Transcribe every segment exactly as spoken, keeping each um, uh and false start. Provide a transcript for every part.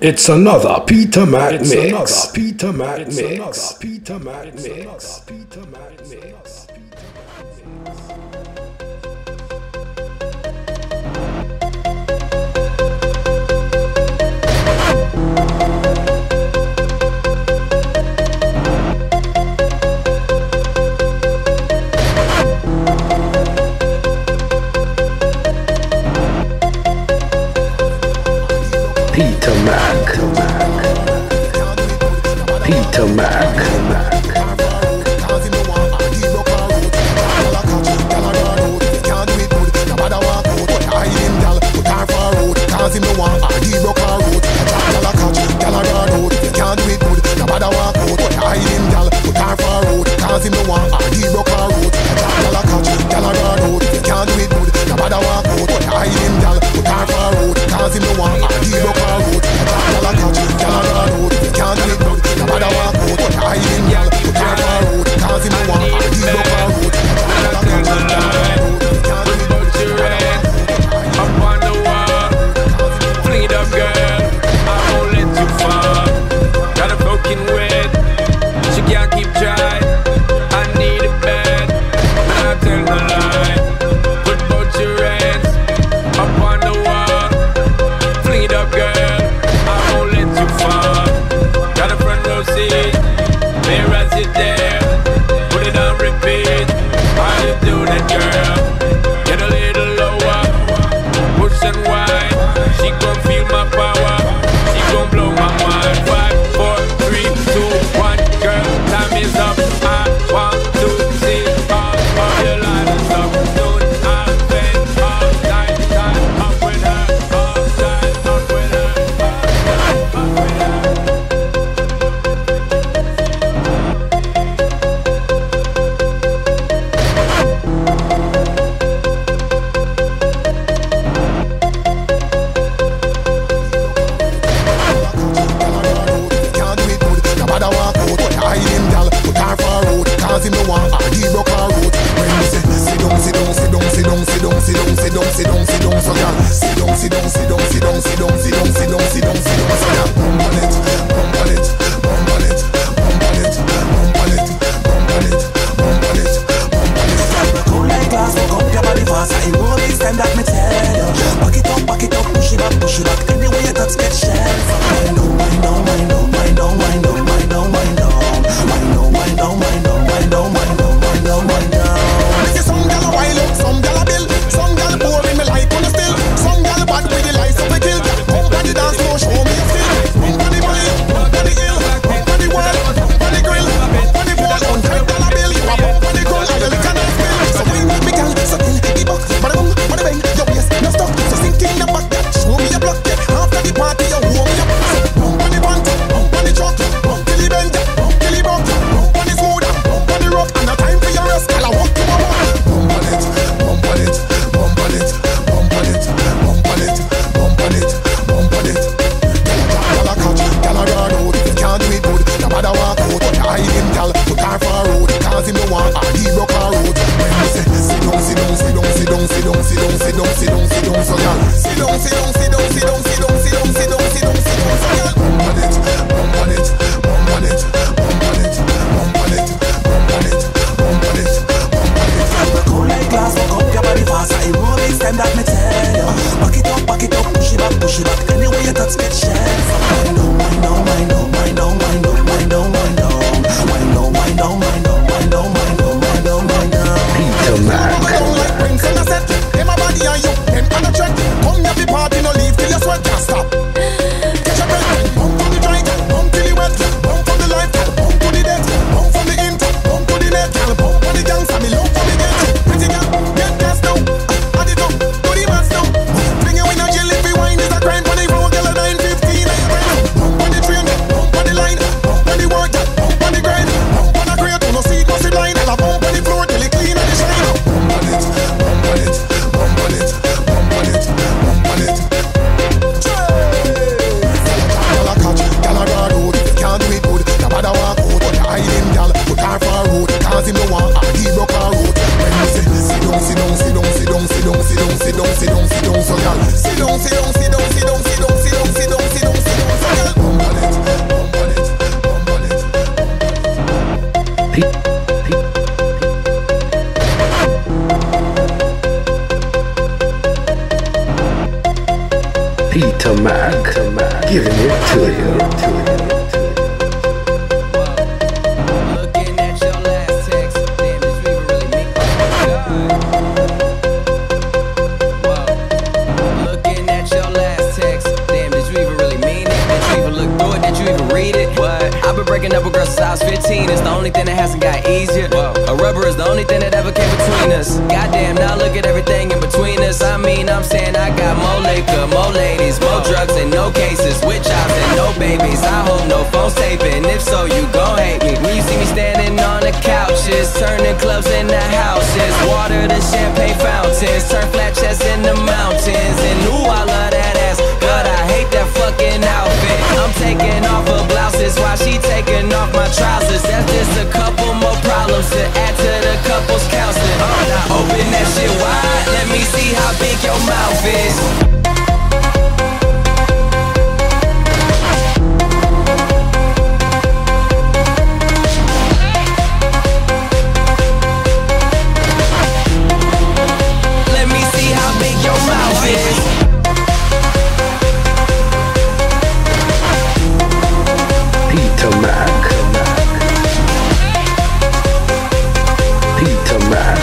It's another PeetahMack mix. PeetahMack mix. PeetahMack mix. PeetahMack mix. PeetahMack. PeetahMack. Cause him no want a he broke a road. Gal a catch, gal a guard out. You can't do it good. You bother walk out. But hide him, gal, put her for a road. Cause him no want a he broke a road. Gal a catch, gal a guard out. You can't do it good. You bother walk out. But hide him, gal, put her for a road. Cause him no want a he broke a road. Gal a catch, gal a guard out. You can't do it good. You bother walk out. But hide him, gal, put her for a road. Cause him no want a he broke a road. Gal a catch, gal a guard out. You can't do it good. You bother walk out. Up on the wall, fling it up, girl. I won't let you fall. Got a broken wet, she can't keep dry. I need a bed, and I tell no lie. Put both your hands up on the wall, fling it up, girl. I won't let you fall. Got a front row seat, there as you there. Put it on repeat. How you do that, girl? Get a little lower. Push and wide, she gon' feel my power. She gon' blow my mind. Five, four, three, two, one. Girl, time is up. I want to see all of your lights up. Soon I'll spend all night, time up with her, all night up with her, all night up with her. Cause him no want a he broke a road. When you say sit down, sit down, sit down, sit down, sit down, sit down, sit down, sit down, sit down, so girl, sit down, sit down, sit down, sit down, sit down, sit down, sit down, sit down, sit down, so girl, bump on it, bump on it, bump on it, bump on it, bump on it, bump on it, bump on it, bump on it. Cold like glass, fuck up your body fast. I roll this time that me tell you. Back it up, back it up, push it back, push it back. Anyway you touch get shell. Wind down, wind down, wind down, wind down, wind down, wind down, wind down, wind down, wind down, wind down, wind down, wind down, wind down, wind down. Me say some gyal a wild up, some gyal a bill, some gyal poor in me like on the still, some gyal bad with the lights up a kill. Come on the dance floor, show me your skill. Come on the belly, come on the hill, come on the wall, come on the grill, come on the pole. Hundred dollar bill, you a bump on the ground, and you lick and nice bill. So wine me gyal, so till the buck, bada boom, bada bang, your waist no stuck. So sink in the back, yeah, show me your block, yeah. After the party, you warm me up. So bump on the pant, bump on the truck, bump till the bend, bump till the buck, bump on the smooth, bump on the rock, and no time for your rest, gyal a walk to my walk. Bump on it, bump on it, bump on it, bump on it, bump on it, bump on it, bump on it. Gyal a catch, gyal a guard out. You can't do it good, you bother walk out. But hide him, gyal, put her for a road. Cause him no want a he broke a road. When you say sit down, sit down, sit down, sit down, sit down, sit down, sit down, sit down, sit down, so gyal, sit down, sit down, sit down, sit down, sit down, sit down, sit down. PeetahMack, giving it to you. Looking at your last text, damn, did you even really mean? Whoa. Looking at your last text, damn, did you even really mean it? Did you even look through it? Did you even read it? What? I've been breaking up with girls since I was fifteen. It's the only thing that hasn't got easier. Whoa. A rubber is the only thing that ever came between us. Goddamn, now look at everything in between us. I mean, I'm saying I got more liquor, more ladies, more drugs and no cases, with jobs and no babies. I hope no phone's taping. If so, you gon' hate me. When you see me standing on the couches, turning clubs into houses, water to champagne fountains, turn flat chests into mountains. And ooh, I love that ass, but I hate that fucking outfit. I'm taking off her blouses while she taking off my trousers. That's just a couple more problems to add to the couple's counseling. Uh, now open that shit wide, let me see how big your mouth is. Let me see how big your mouth is. PeetahMack, PeetahMack.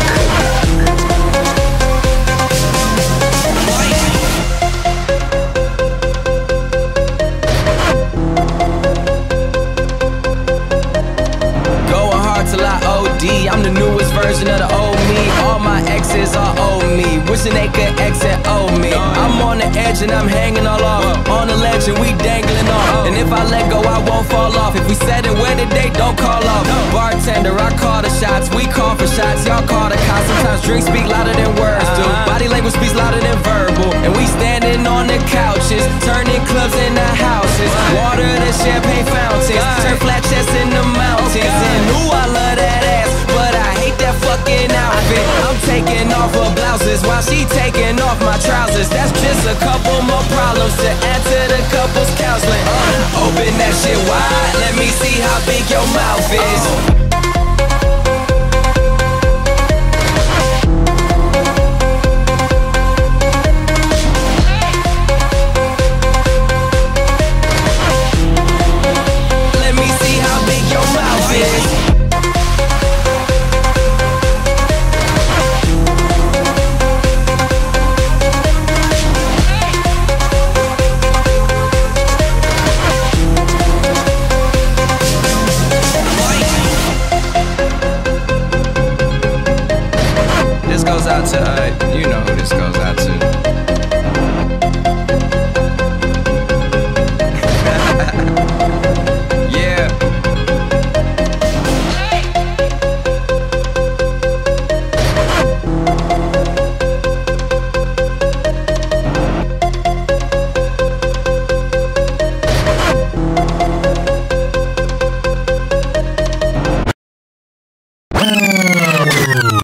Going hard till I O D. I'm the newest version of the old me. All my exes are old me, wishing they could exit old me. I'm on the edge and I'm hanging all off. On the ledge and we dangling off. And if I let go, I won't fall off. If we said it where today, don't call off. Bartender, I call the shots. We call for shots, y'all call the cops. Sometimes drinks speak louder than words do. Body language speaks louder than verbal. And we standing on the couches, turning clubs into houses, water to champagne fountains, turn flat chests into mountains. And ooh, I love that ass, but I hate that fucking outfit. I'm taking off her blouses while she taking off my trousers. That's just a couple more problems to add to the couple's counseling. Uh, open that shit wide, let me see how big your mouth is. Let me see how big your mouth is. This goes out to, uh, you know who this goes out to.